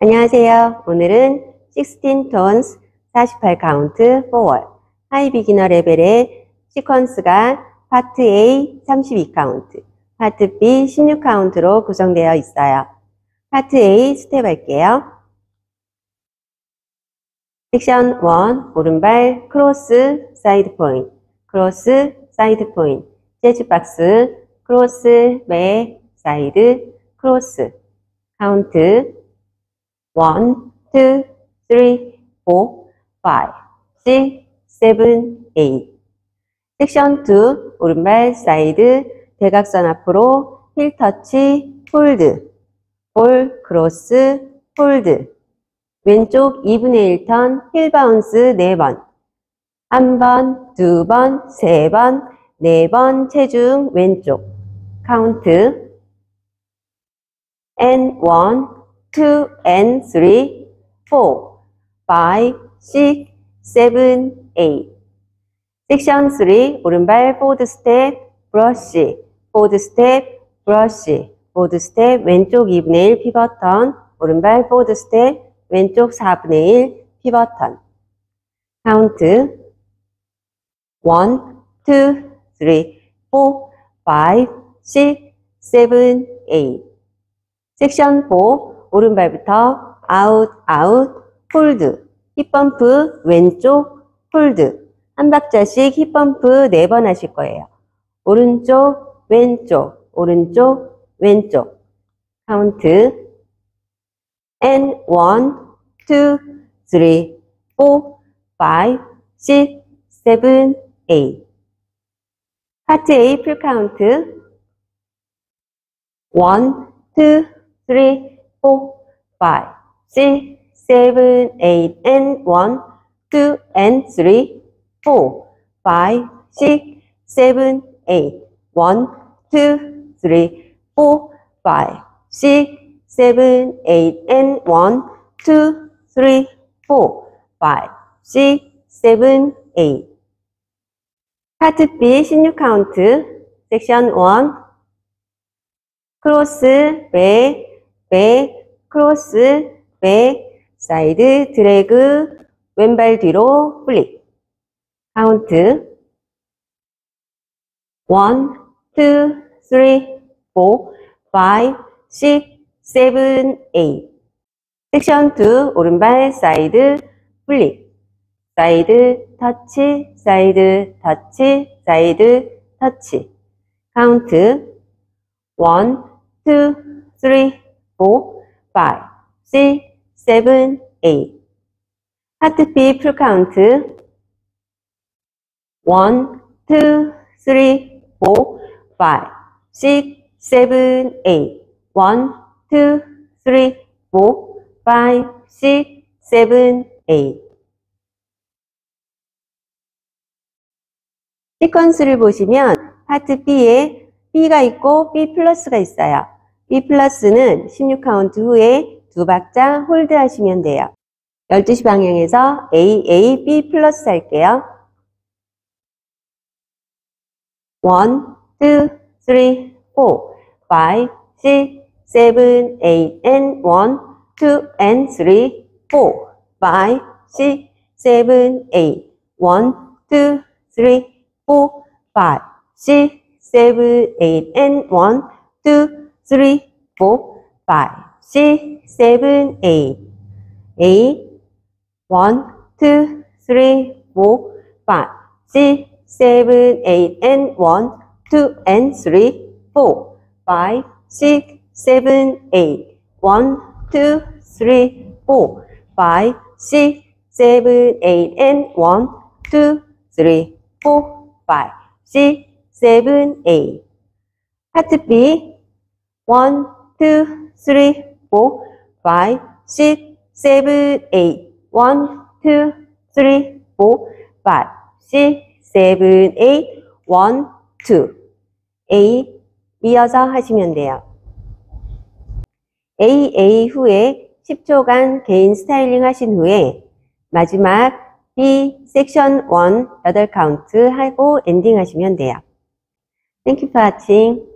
안녕하세요. 오늘은 16 tones 48 카운트 forward 하이 비기너 레벨의 시퀀스가 파트 A 32 카운트, 파트 B 16 카운트로 구성되어 있어요. 파트 A 스텝 할게요. 섹션 1 오른발 크로스 사이드 포인트, 크로스 사이드 포인트, 재즈 박스 크로스 매 사이드 크로스 카운트 1, 2, 3, 4, 5, 6, 7, 8. 섹션 2, 오른발 사이드, 대각선 앞으로, 힐 터치, 폴드, 볼, 크로스, 폴드. 왼쪽 2분의 1턴, 힐 바운스 4번. 1번, 2번, 3번, 4번, 체중 왼쪽. 카운트. and 1, 2 and 3, 4, 5, 6, 7, 8. 섹션 3, 오른발 포워드 스텝, 브러쉬, 포워드 스텝, 브러쉬, 포워드 스텝, 왼쪽 2분의 1 피벗 턴, 오른발 포워드 스텝, 왼쪽 4분의 1 피벗 턴. 카운트 1, 2, 3, 4, 5, 6, 7, 8. 섹션 4, 오른발부터 아웃, 아웃, 홀드, 힙범프, 왼쪽, 홀드. 한 박자씩 힙범프 4번 하실 거예요. 오른쪽, 왼쪽, 오른쪽, 왼쪽. 카운트. and 1, 2, 3, 4, 5, 6, 7, 8. 파트 A 풀 카운트. 1, 2, 3, 4, 5, 6, 7, 8, and 1, 2, and 3, 4, 5, 6, 7, 8, 1, 2, 3, 4, 5, 6, 7, 8, and 1, 2, 3, 4, 5, 6, 7, 8. 파트 B 16 카운트, 섹션 1, 크로스, 백, 크로스, 백, 사이드, 드래그, 왼발 뒤로, 플릭. 카운트. 1, 2, 3, 4, 5, 6, 7, 8. 섹션 2, 오른발 사이드, 플릭. 사이드, 터치, 사이드, 터치, 사이드, 터치. 카운트. 1, 2, 3, 4, 5, 6, 7, 8. 파트 B 풀 카운트. 1, 2, 3, 4, 5, 6, 7, 8. 1, 2, 3, 4, 5, 6, 7, 8. 시퀀스를 보시면 파트 B에 B가 있고 B 플러스가 있어요. B 플러스는 16 카운트 후에 두 박자 홀드 하시면 돼요. 12시 방향에서 A, A, B 플러스 할게요. 1, 2, 3, 4, 5, 6, 7, 8, and 1, 2, and 3, 4, 5, 6, 7, 8, 1, 2, 3, 4, 5, 6, 7, 8, and 1, 2, 3, 4, 5, 6, 7, 8. 8, 1, 2, 3, 4, 5, 6, 7, 8, and 1, 2, and 3, 4, 5, 6, 7, 8. 1, 2, 3, 4, 5, 6, 7, 8, and 1, 2, 3, 4, 5, 6, 7, 8. 파트 B 1, 2, 3, 4, 5, 6, 7, 8. 1, 2, 3, 4, 5, 6, 7, 8. 1, 2. A 이어서 하시면 돼요. A 후에 10초간 개인 스타일링 하신 후에 마지막 B 섹션 1 8 카운트 하고 엔딩 하시면 돼요. Thank you for watching.